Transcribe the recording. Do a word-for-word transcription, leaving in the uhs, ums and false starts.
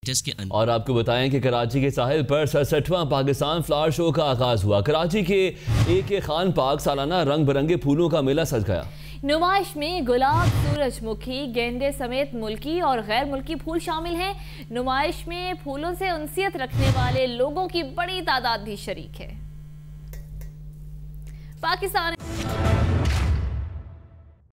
के अंदर। और आपको बताएं कि कराची के साहिल पर सड़सठवां पाकिस्तान फ्लावर शो का आगाज हुआ। कराची के ए के खान पार्क सालाना रंग बिरंगे फूलों का मेला सज गया। नुमाइश में गुलाब, सूरजमुखी, गेंदे समेत मुल्की और गैर मुल्की फूल शामिल हैं। नुमाइश में फूलों से उनसियत रखने वाले लोगों की बड़ी तादाद भी शरीक है। पाकिस्तान